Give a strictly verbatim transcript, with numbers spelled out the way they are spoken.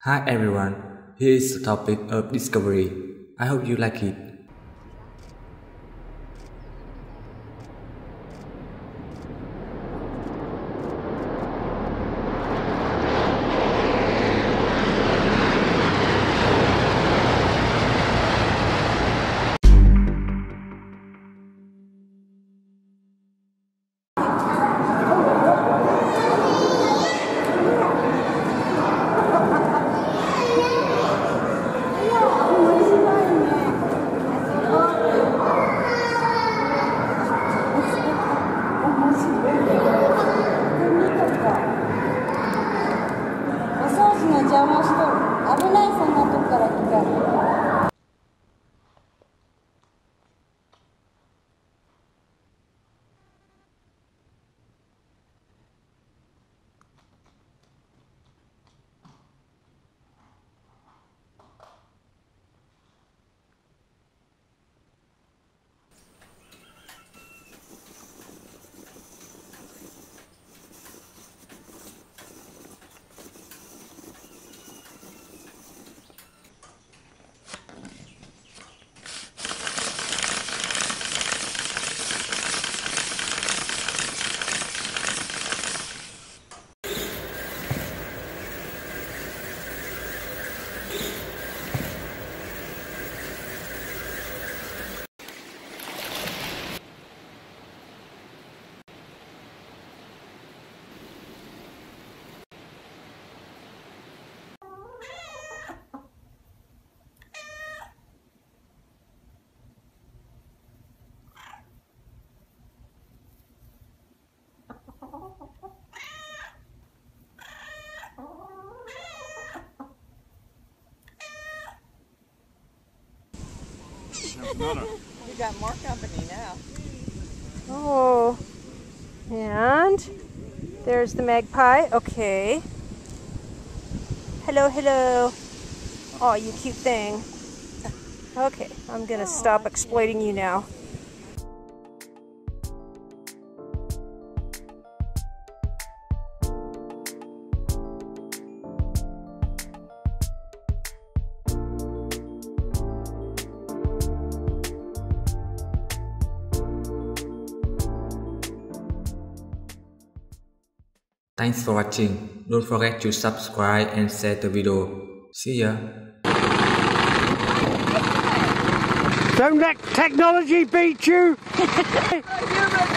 Hi everyone, here is the topic of discovery. I hope you like it. We got more company now. Oh, and there's the magpie. Okay. Hello, hello. Oh, you cute thing. Okay, I'm gonna stop exploiting you now. Thanks for watching. Don't forget to subscribe and share the video. See ya. Don't let technology beat you!